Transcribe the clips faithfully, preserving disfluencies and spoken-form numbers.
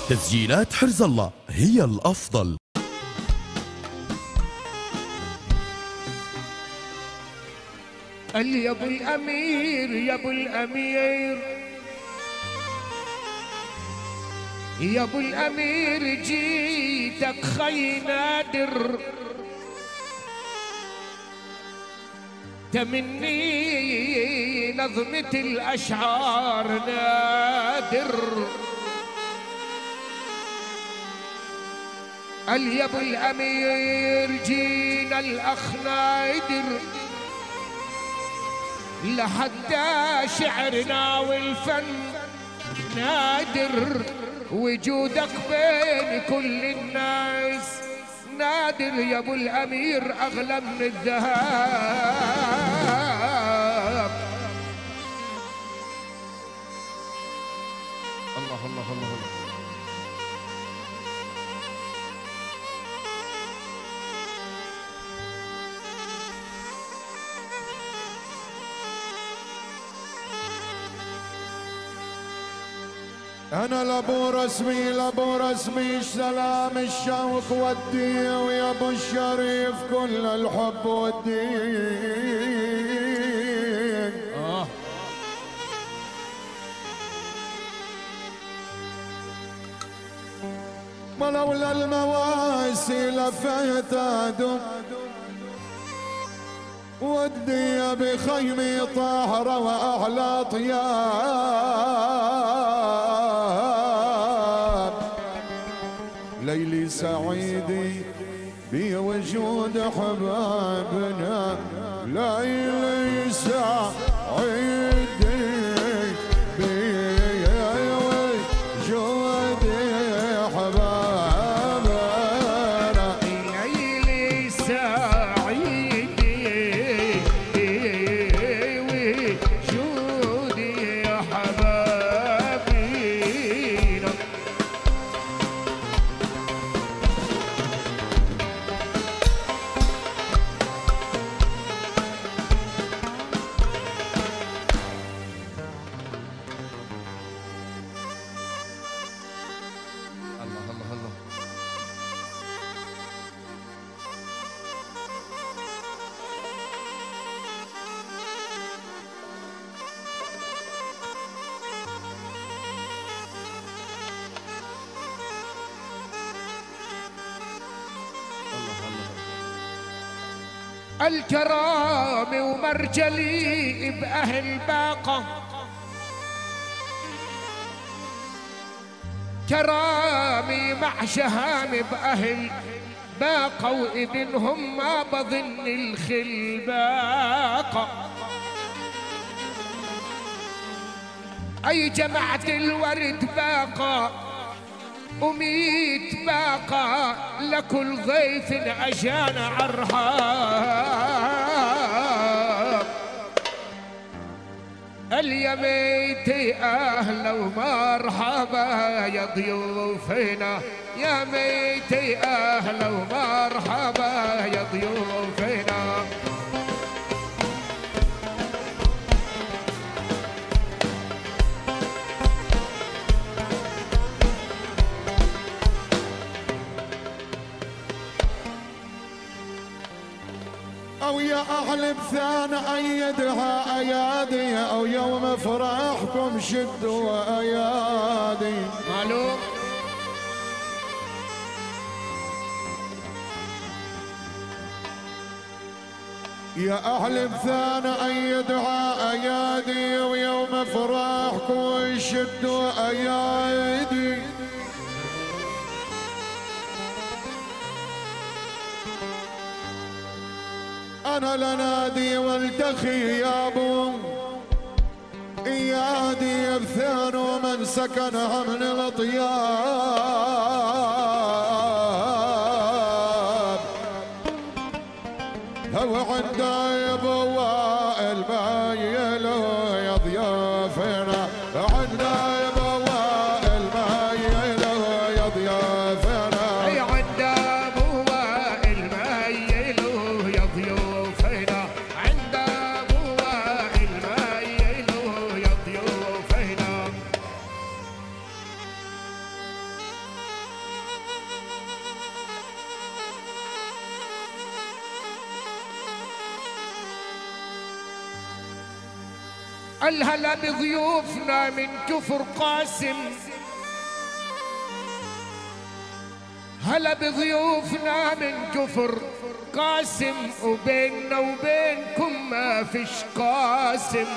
تسجيلات حرز الله هي الأفضل. قال لي يا ابو الامير يا ابو الامير يا ابو الامير جيتك خي نادر تمني نظمة الاشعار نادر. قال يا ابو الامير جينا الاخ نادر لحتى شعرنا والفن نادر وجودك بين كل الناس نادر يا ابو الامير اغلى من الذهب. الله الله الله الله. أنا لابو رسمي لابو رسمي سلام الشوق ودي ويا أبو الشريف كل الحب والدين. آه. ما لولا المواسي لفيت أدم ودي بخيمي طاهرة وأحلى طياب ليلي سعيدي بوجود حبابنا ليلي سعيدي بوجود حبابنا ليلي سعيدي بوجود حبابنا. الله الله الله. الكرامي ومرجلي بأهل باقة كرامي مع شهام بأهل باقة وابنهم ما بظن الخلباقة. أي جمعة الورد باقة وميت باقة لكل ضيف أجانا عرحاب. اليميتي أهلا ومرحبا يا ضيوفنا يا ميتي أهلا ومرحبا يا ضيوفنا. أو يا أهل بثان أيدها أيادي أو يوم فرحكم شدوا أيادي. معلوم. يا أهل بثان أيدها أيادي ويوم فرحكم شدوا أيادي. أنا لنادي والتخي يا أبو إيادي بثان ومن سكنها من الطياب هو عندي أبو وائل بايلو يا ضيافنا عندي أبو وائل بايلو يا ضيافنا. أي عند أبو وائل بايلو يا ضيوفنا عند أبو وائل بايلو يا ضيوفنا. الهلا بضيوفنا من كفر قاسم، هلا بضيوفنا من كفر قاسم، وبيننا وبينكم ما فيش قاسم.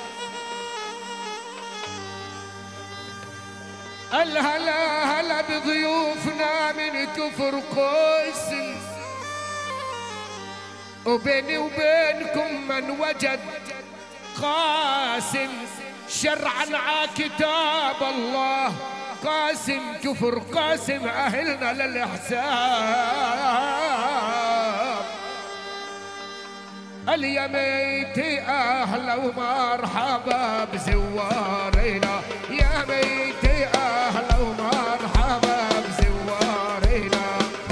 الهلا هلا بضيوفنا من كفر قاسم، وبيني وبينكم من وجد قاسم، شرعا ع كتاب الله قاسم، كفر قاسم أهلنا للإحسان. اليميتي أهلا ومرحبا بزوارنا، يا ميتي أهلا ومرحبا بزوارنا.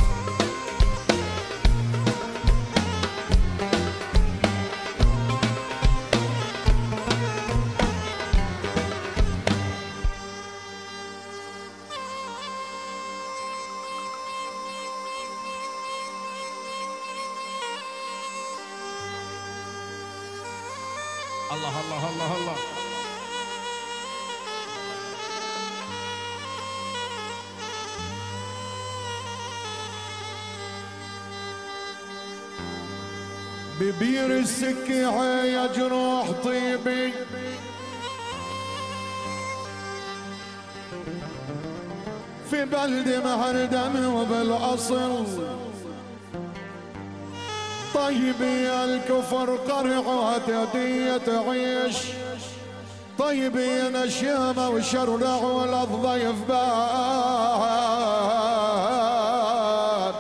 الله الله الله الله. ببير السكيحة يا جروح طيبي، في بلدي مهردم وبالأصل طيبي الكفر قرع وتدية تعيش، طيبي نشامة وشرع والضيف بان.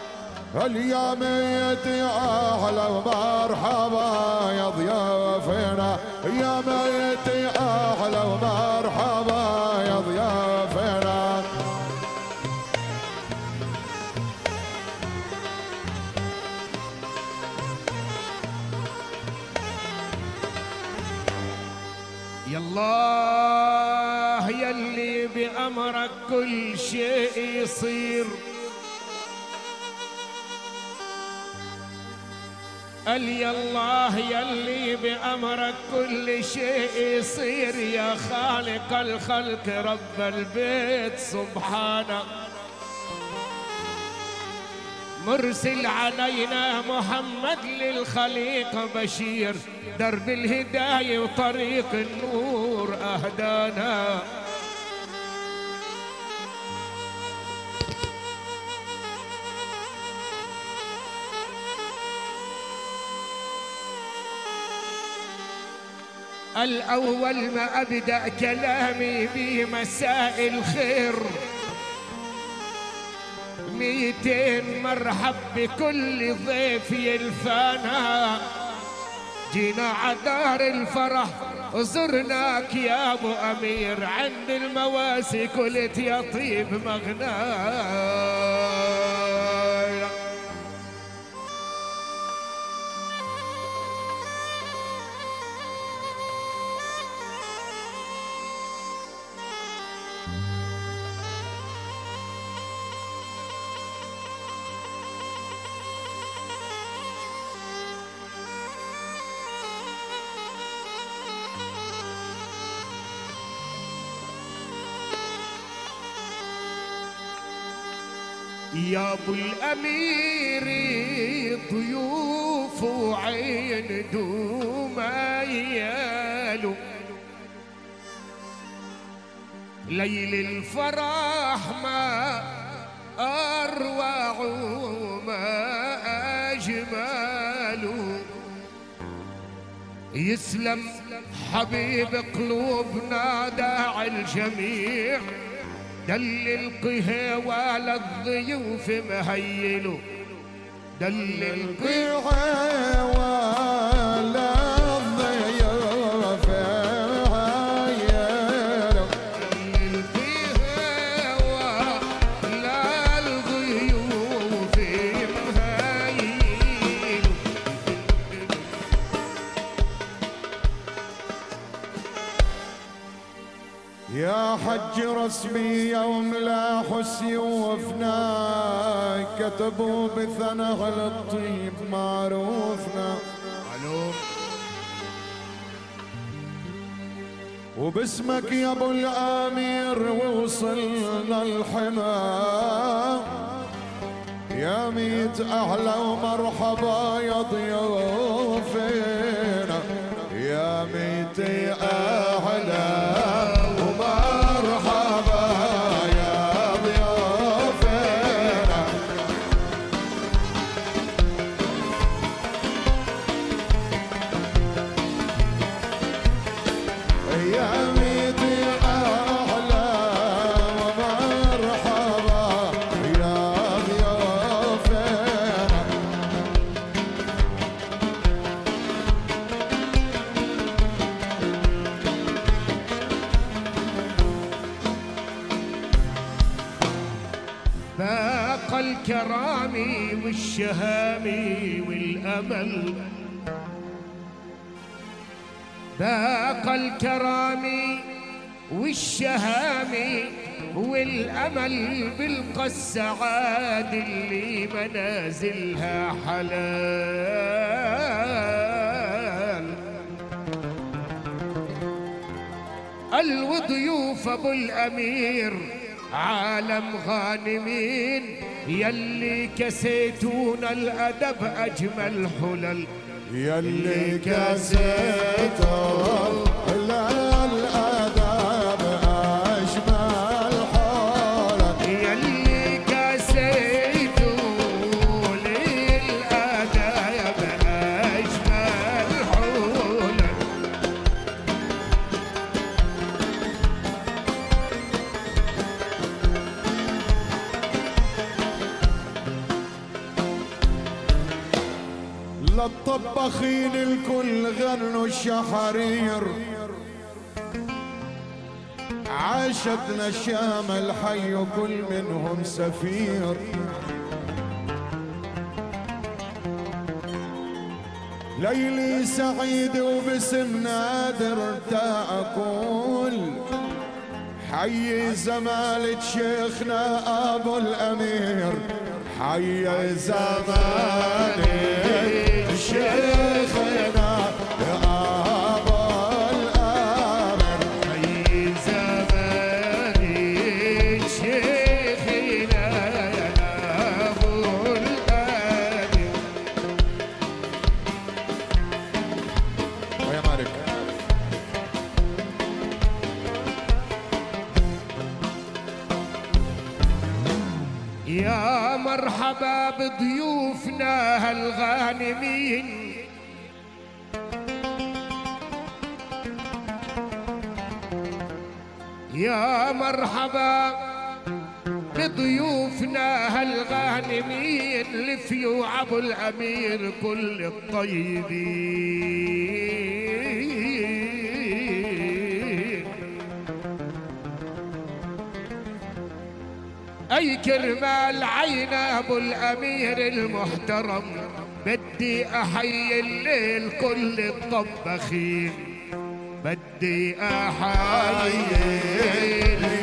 اليميتي أهلا ومرحبا يا ضيافنا، يا ميتي أهلا ومرحبا يا ضيافنا. يا الله يلي بأمرك كل شيء يصير، قال يا الله يلي بأمرك كل شيء يصير، يا خالق الخلق رب البيت سبحانك، مرسل علينا محمد للخليقة بشير، درب الهداية وطريق النور أهدانا. الأول ما أبدأ كلامي بمساء الخير، ميتين مرحب بكل ضيف يلفانا، جينا عدار الفرح وزرناك يا ابو امير، عند المواسي قلت يا طيب مغناي. يا ابو الامير ضيوف وعين دوم عياله، ليل الفرح ما اروع وما اجماله، يسلم حبيب قلوبنا داعي الجميع، دل القهوة للضيوف مهيلو، دل القهوة للضيوف مهيلو، دل القهوة للضيوف مهيلو. يا حج رسمي يوم لاحوا سيوفنا، كتبوا بثنغ الطيب معروفنا، معلوم. وباسمك يا ابو الامير ووصلنا الحما، يا ميت اهلا ومرحبا يا ضيوفنا، يا ميت اهلا ومرحبا يا ضيوفنا. يا ميت اهلا ومرحبا يا ضيوفنا. باق الكرام والشهام والأمل، باق الكرام والشهام والأمل، بلقى السعاد اللي منازلها حلال. الوضيوف أبو الأمير عالم غانمين، يلي كسيتونا الأدب أجمل حلل، يلي كسيتوا الأدب أجمل حلل، يلي كسيتوا للأدب أجمل حلل. للطباخين الكل غنوا الشحرير، عاشتنا الشام الحي وكل منهم سفير. ليلي سعيد وباسم نادر تأكل، حي زمالة شيخنا أبو الأمير، حي زمالة شيخنا يا أبو الأمير، حي زمالة شيخنا يا أبو الأمير. ويا مالك. يا مرحبا بضيوفنا هالغانمين، يا مرحبا بضيوفنا هالغانمين، لفيوع ابو الامير كل الطيبين. اي كرمال عين ابو الامير المحترم، بدي احيي الليل كل الطباخين، بدي احيي